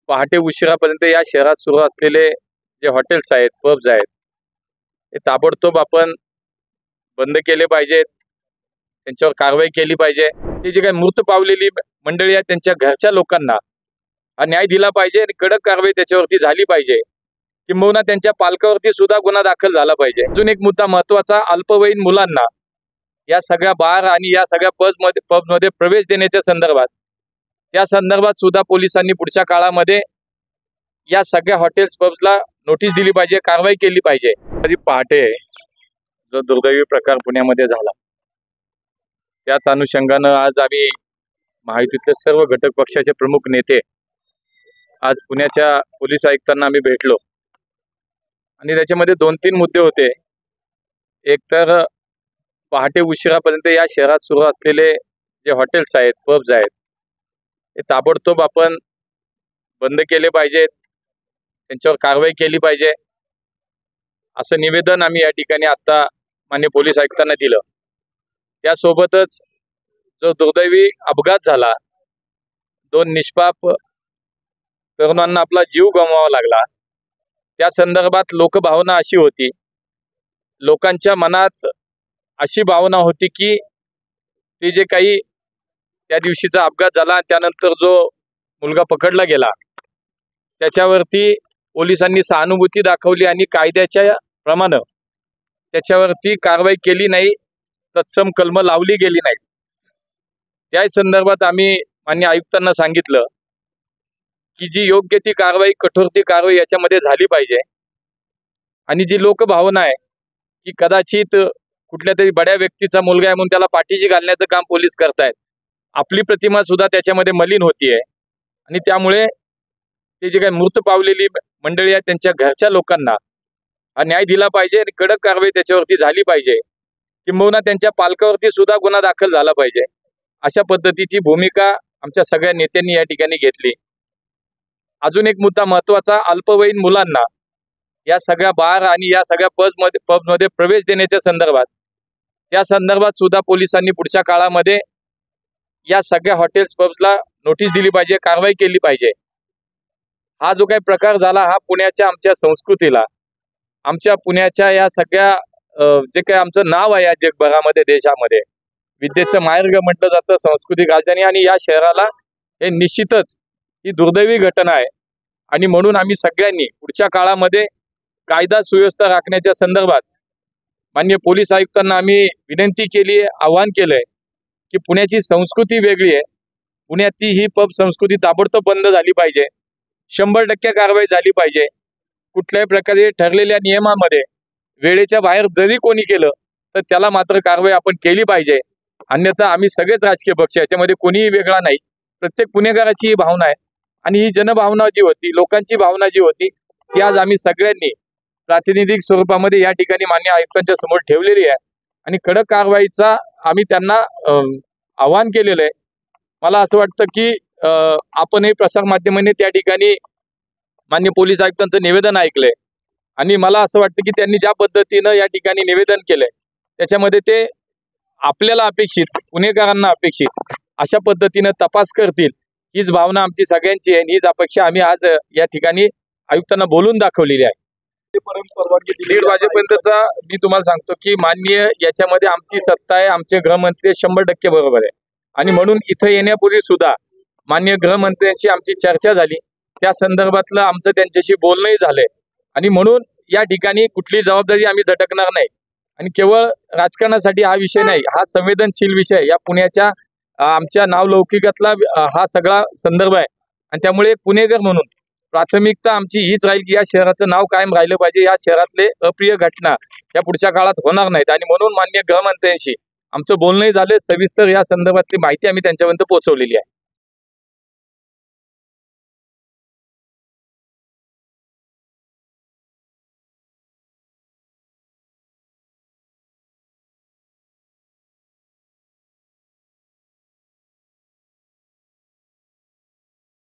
पहाटे उशिरापर्यंत या शहरात सुरू असलेले जे हॉटेल्स आहेत, पब्स आहेत, ते ताबडतोब आपण बंद केले पाहिजेत. त्यांच्यावर कारवाई केली पाहिजे. ती जी काही मृत पावलेली मंडळी आहेत त्यांच्या घरच्या लोकांना न्याय दिला पाहिजे आणि कडक कारवाई त्याच्यावरती झाली पाहिजे. किंबहुना त्यांच्या पालकावरती सुद्धा गुन्हा दाखल झाला पाहिजे. अजून एक मुद्दा महत्त्वाचा, अल्पवयीन मुलांना या सगळ्या बार आणि या सगळ्या पबमध्ये प्रवेश देण्याच्या संदर्भात, त्या संदर्भात सुद्धा पोलिसांनी पुढच्या काळामध्ये या सगळ्या हॉटेल्स पब्सला नोटीस दिली पाहिजे, कारवाई केली पाहिजे. कधी पहाटे जो दुर्दैवी प्रकार पुण्यामध्ये झाला, त्याच अनुषंगानं आज आम्ही महायुतीतले सर्व घटक पक्षाचे प्रमुख नेते आज पुण्याच्या पोलीस आयुक्तांना आम्ही भेटलो आणि त्याच्यामध्ये 2-3 मुद्दे होते. एक तर पहाटे उशिरापर्यंत या शहरात सुरू असलेले जे हॉटेल्स आहेत, पब्स आहेत, ते ताबडतोब आपण बंद केले पाहिजेत. त्यांच्यावर कारवाई केली पाहिजे असं निवेदन आम्ही या ठिकाणी आता माननीय पोलीस आयुक्तांना दिलं. त्यासोबतच जो दुर्दैवी अपघात झाला, 2 निष्पाप तरुणांना आपला जीव गमवावा लागला, त्या संदर्भात लोकभावना अशी होती, लोकांच्या मनात अशी भावना होती की ते जे काही त्या दिवशीचा अपघात झाला त्यानंतर जो मुलगा पकडला गेला त्याच्यावरती पोलिसांनी सहानुभूती दाखवली आणि कायद्याच्या प्रमाणे त्याच्यावरती कारवाई केली नाही, तत्सम कलम लावली गेली नाही. त्या संदर्भात आम्ही माननीय आयुक्तांना सांगितलं की जी योग्य ती कारवाई, कठोर ती कारवाई याच्यामध्ये झाली पाहिजे. आणि जी लोकभावना आहे की कदाचित कुठल्या तरी बड्या व्यक्तीचा मुलगा आहे म्हणून त्याला पाठीशी घालण्याचं काम पोलीस करतायत, आपली प्रतिमा सुद्धा त्याच्यामध्ये मलिन होतीये. आणि त्यामुळे ते जे काही मृत पावलेली मंडळी आहेत त्यांच्या घरच्या लोकांना न्याय दिला पाहिजे आणि कडक कारवाई त्याच्यावरती झाली पाहिजे. किंबहुना त्यांच्या पालकावरती सुद्धा गुन्हा दाखल झाला पाहिजे. अशा पद्धतीची भूमिका आमच्या सगळ्या नेत्यांनी या ठिकाणी घेतली. अजून एक मुद्दा महत्त्वाचा, अल्पवयीन मुलांना या सगळ्या बार आणि या सगळ्या पबमध्ये प्रवेश देण्याच्या संदर्भात, त्या संदर्भात सुद्धा पोलिसांनी पुढच्या काळामध्ये या सगळ्या हॉटेल्स पब्सला नोटीस दिली पाहिजे, कारवाई केली पाहिजे. हा जो काही प्रकार झाला हा पुण्याच्या आमच्या संस्कृतीला, आमच्या पुण्याच्या या सगळ्या जे काही आमचं नाव आहे या जगभरामध्ये, देशामध्ये विद्येचं माहेरघर म्हटलं जातं, सांस्कृतिक राजधानी, आणि या शहराला हे निश्चितच ही दुर्दैवी घटना आहे. आणि म्हणून आम्ही सगळ्यांनी पुढच्या काळामध्ये कायदा सुव्यवस्था राखण्याच्या संदर्भात माननीय पोलीस आयुक्तांना आम्ही विनंती केली आहे, आवाहन केलंय की पुण्याची संस्कृती वेगळी आहे, पुण्यातली ही पब संस्कृती ताबडतोब बंद झाली पाहिजे, 100% कारवाई झाली पाहिजे. कुठल्याही प्रकारे ठरलेल्या नियमामध्ये वेळेच्या बाहेर जरी कोणी केलं तर त्याला मात्र कारवाई आपण केली पाहिजे. अन्यथा आम्ही सगळेच राजकीय पक्ष, याच्यामध्ये कोणीही वेगळा नाही, प्रत्येक पुणेकराची ही भावना आहे. आणि ही जनभावना जी होती, लोकांची भावना जी होती, ती आज आम्ही सगळ्यांनी प्रातिनिधिक स्वरूपामध्ये या ठिकाणी माननीय आयुक्तांच्या समोर ठेवलेली आहे आणि कडक कारवाईचा आम्ही त्यांना आवाहन केलेलं आहे. मला असं वाटतं की आपणही प्रसार माध्यमांनी त्या ठिकाणी माननीय पोलीस आयुक्तांचं निवेदन ऐकलंय आणि मला असं वाटतं की त्यांनी ज्या पद्धतीनं या ठिकाणी निवेदन केलंय त्याच्यामध्ये ते आपल्याला अपेक्षित, पुणेकरांना अपेक्षित अशा पद्धतीनं तपास करतील, हीच भावना आमची सगळ्यांची आहे. हीच अपेक्षा आम्ही आज या ठिकाणी आयुक्तांना बोलून दाखवलेली आहे. 1:30 वाजेपर्यंतचा मी तुम्हाला सांगतो की माननीय याच्यामध्ये आमची सत्ता आहे, आमचे गृहमंत्री 100% बरोबर आहे. आणि म्हणून इथं येण्यापूर्वी सुद्धा माननीय गृहमंत्र्यांशी आमची चर्चा झाली, त्या संदर्भातलं आमचं त्यांच्याशी बोलणंही झालंय. आणि म्हणून या ठिकाणी कुठली जबाबदारी आम्ही झटकणार नाही. आणि केवळ राजकारणासाठी हा विषय नाही, हा संवेदनशील विषय या पुण्याच्या आमच्या नावलौकिकातला हा सगळा संदर्भ आहे. आणि त्यामुळे पुणेकर म्हणून प्राथमिकता आमची हीच राहील की या शहराचं नाव कायम राहिलं पाहिजे, या शहरातले अप्रिय घटना या पुढच्या काळात होणार नाहीत. आणि म्हणून माननीय गृहमंत्र्यांशी आमचं बोलणंही झालं, सविस्तर या संदर्भातली माहिती आम्ही त्यांच्यापर्यंत पोहोचवलेली आहे.